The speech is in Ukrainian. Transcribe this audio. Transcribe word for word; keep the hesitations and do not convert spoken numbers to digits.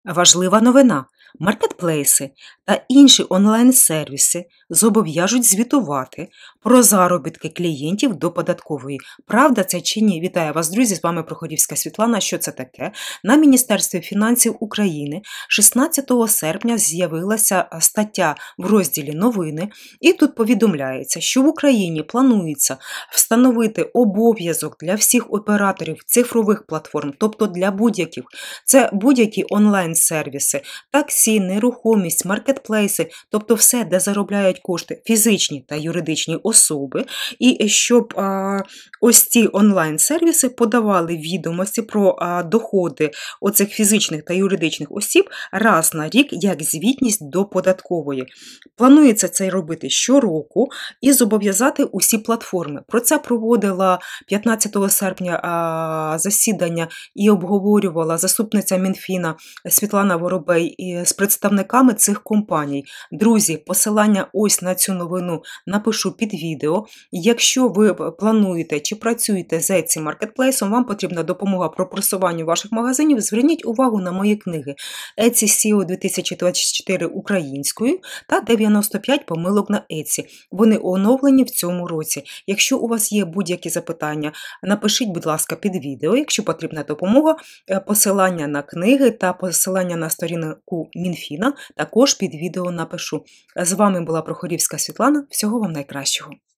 Важлива новина. Маркетплейси та інші онлайн-сервіси зобов'яжуть звітувати про заробітки клієнтів до податкової. Правда це чи ні? Вітаю вас, друзі! З вами Проходівська Світлана. Що це таке? На Міністерстві фінансів України шістнадцятого серпня з'явилася стаття в розділі «Новини», і тут повідомляється, що в Україні планується встановити обов'язок для всіх операторів цифрових платформ, тобто для будь-яких. Це будь-які онлайн-сервіси, таксі, нерухомість, маркетплейси, тобто все, де заробляють кошти фізичні та юридичні особи, і щоб а, ось ці онлайн-сервіси подавали відомості про а, доходи оцих фізичних та юридичних осіб раз на рік як звітність до податкової. Планується це робити щороку і зобов'язати усі платформи. Про це проводила п'ятнадцятого серпня а, засідання і обговорювала заступниця Мінфіна Світлана Воробей з представниками цих компаній. Друзі, посилання ось на цю новину напишу під відео. Якщо ви плануєте чи працюєте з Etsy маркетплейсом, вам потрібна допомога про просування ваших магазинів, зверніть увагу на мої книги Etsy сі і о дві тисячі двадцять чотири українською та дев'яносто п'ять помилок на Etsy. Вони оновлені в цьому році. Якщо у вас є будь-які запитання, напишіть, будь ласка, під відео. Якщо потрібна допомога, посилання на книги та посилання на сторінку Мінфіна також під відео напишу. З вами була Прохорівська Світлана. Всього вам найкращого.